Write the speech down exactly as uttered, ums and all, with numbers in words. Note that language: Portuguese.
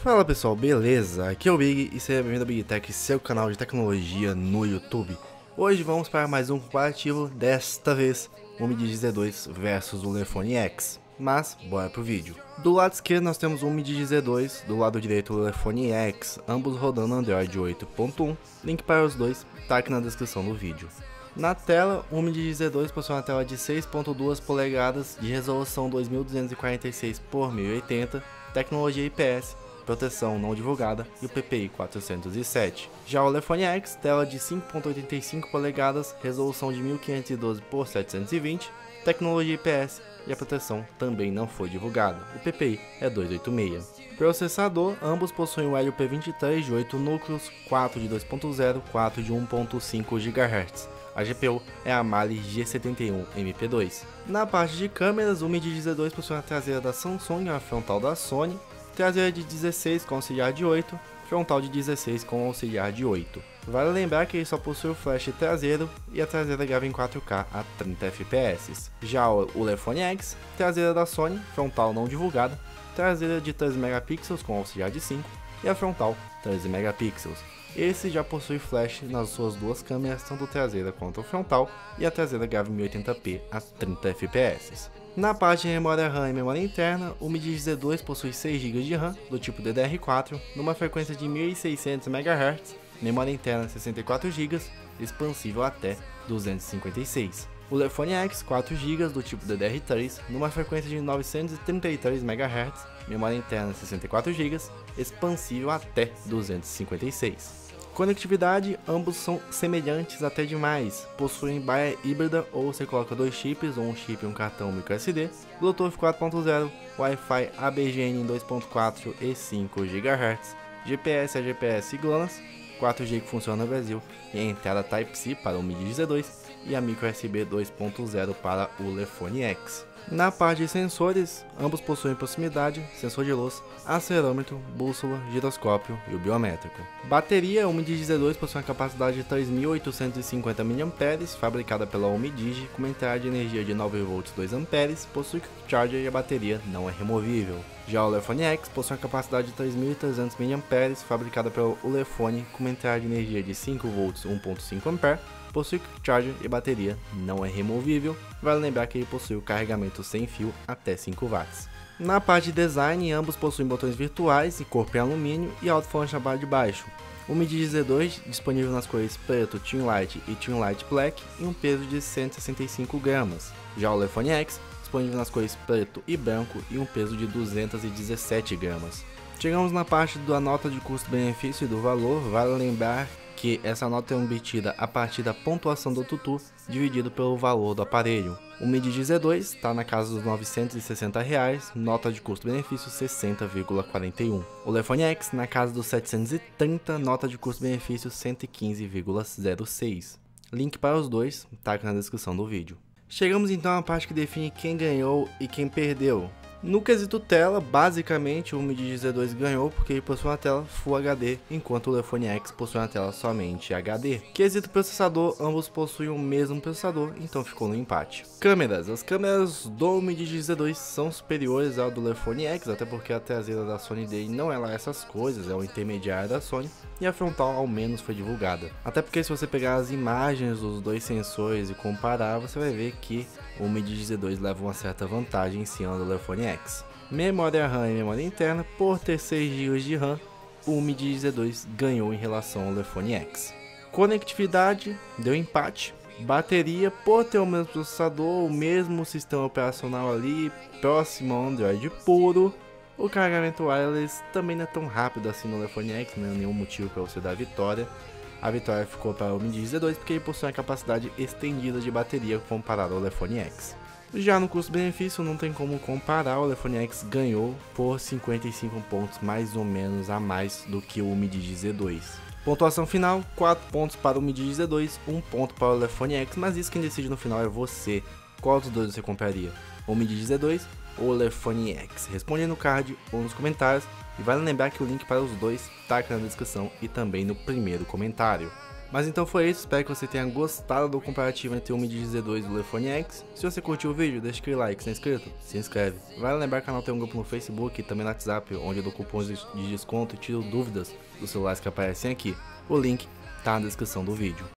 Fala pessoal, beleza? Aqui é o Big e seja bem-vindo ao Big Tech, seu canal de tecnologia no YouTube. Hoje vamos para mais um comparativo, desta vez o Mi Digi Z dois versus o Ulefone X. Mas, bora pro vídeo. Do lado esquerdo nós temos o Mi Digi Z dois, do lado direito o Ulefone X, ambos rodando Android oito ponto um, link para os dois tá aqui na descrição do vídeo. Na tela, o Mi Digi Z dois possui uma tela de seis ponto dois polegadas de resolução dois mil duzentos e quarenta e seis por mil e oitenta, tecnologia I P S, proteção não divulgada e o P P I quatrocentos e sete. Já o Ulefone X, tela de cinco ponto oitenta e cinco polegadas, resolução de mil quinhentos e doze por setecentos e vinte, tecnologia I P S e a proteção também não foi divulgada. O P P I é duzentos e oitenta e seis. Processador, ambos possuem o Helio P vinte e três de oito núcleos, quatro de dois ponto zero, quatro de um ponto cinco gigahertz. A G P U é a Mali G setenta e um M P dois. Na parte de câmeras, o Mi Digi Z dois possui a traseira da Samsung e a frontal da Sony, traseira de dezesseis com auxiliar de oito, frontal de dezesseis com auxiliar de oito. Vale lembrar que ele só possui o flash traseiro e a traseira grava em quatro K a trinta F P S. Já o Ulefone X, traseira da Sony, frontal não divulgada, traseira de treze megapixels com auxiliar de cinco e a frontal treze megapixels. Esse já possui flash nas suas duas câmeras, tanto traseira quanto frontal, e a traseira grava em mil e oitenta p a trinta F P S. Na parte de memória RAM e memória interna, o Mi Digi Z dois possui seis gigas de RAM do tipo D D R quatro, numa frequência de mil e seiscentos megahertz, memória interna sessenta e quatro gigas, expansível até duzentos e cinquenta e seis. O Ulefone X, quatro gigas do tipo D D R três, numa frequência de novecentos e trinta e três megahertz, memória interna sessenta e quatro gigas, expansível até duzentos e cinquenta e seis. Conectividade, ambos são semelhantes até demais, possuem baia híbrida ou você coloca dois chips ou um chip e um cartão micro S D, Bluetooth quatro ponto zero, Wi-Fi A B G N em dois ponto quatro e cinco gigahertz, G P S a G P S GLONASS, quatro G que funciona no Brasil e a entrada Type-C para o Mi Digi Z dois e a micro U S B dois ponto zero para o Ulefone X. Na parte de sensores, ambos possuem proximidade, sensor de luz, acelerômetro, bússola, giroscópio e o biométrico. Bateria, o Mi Digi Z dois possui uma capacidade de três mil oitocentos e cinquenta miliamperes, fabricada pela Omidigi, com uma entrada de energia de nove volts dois amperes, possui quick charger e a bateria não é removível. Já o Ulefone X possui uma capacidade de três mil e trezentos miliamperes, fabricada pela Ulefone, com uma entrada de energia de cinco volts um ponto cinco amperes, possui quick charger e bateria não é removível. Vale lembrar que ele possui o carregamento sem fio até cinco watts. Na parte de design, ambos possuem botões virtuais e corpo em alumínio e alto-falante na barra de baixo. O Mi Digi Z dois disponível nas cores preto, Thin Light e Thin Light Black e um peso de cento e sessenta e cinco gramas. Já o Ulefone X disponível nas cores preto e branco e um peso de duzentos e dezessete gramas. Chegamos na parte da nota de custo-benefício e do valor. Vale lembrar que essa nota é obtida a partir da pontuação do tutu dividido pelo valor do aparelho. O Mi Digi Z dois está na casa dos novecentos e sessenta reais, nota de custo-benefício sessenta vírgula quarenta e um. O Ulefone X na casa dos setecentos e trinta, nota de custo-benefício cento e quinze vírgula zero seis. Link para os dois está aqui na descrição do vídeo. Chegamos então à parte que define quem ganhou e quem perdeu. No quesito tela, basicamente o Mi Digi Z dois ganhou porque ele possui uma tela Full H D, enquanto o Ulefone X possui uma tela somente H D. Quesito processador, ambos possuem o mesmo processador, então ficou no empate. Câmeras, as câmeras do Mi Digi Z dois são superiores ao do Ulefone X, até porque a traseira da Sony dele não é lá essas coisas, é o intermediário da Sony, e a frontal ao menos foi divulgada. Até porque se você pegar as imagens dos dois sensores e comparar, você vai ver que o Mi Digi Z dois leva uma certa vantagem em cima do Ulefone X. Memória RAM e memória interna, por ter seis gigas de RAM, o Mi Digi Z dois ganhou em relação ao Ulefone X. Conectividade, deu empate. Bateria, por ter o mesmo processador, o mesmo sistema operacional ali, próximo ao Android puro. O carregamento wireless também não é tão rápido assim no Ulefone X, não é nenhum motivo para você dar a vitória. A vitória ficou para o Mi Digi Z dois porque ele possui uma capacidade estendida de bateria comparado ao Ulefone X. Já no custo-benefício não tem como comparar, o Ulefone X ganhou por cinquenta e cinco pontos mais ou menos a mais do que o Mi Digi Z dois. Pontuação final, quatro pontos para o Mi Digi Z dois, um ponto para o Ulefone X, mas isso quem decide no final é você. Qual dos dois você compraria? O Mi Digi Z dois ou o Ulefone X? Responde no card ou nos comentários. E vale lembrar que o link para os dois está aqui na descrição e também no primeiro comentário. Mas então foi isso, espero que você tenha gostado do comparativo entre o Mi Digi Z dois e o Ulefone X. Se você curtiu o vídeo, deixa aquele like, se não é inscrito, se inscreve. Vale lembrar que o canal tem um grupo no Facebook e também no WhatsApp, onde eu dou cupons de desconto e tiro dúvidas dos celulares que aparecem aqui. O link tá na descrição do vídeo.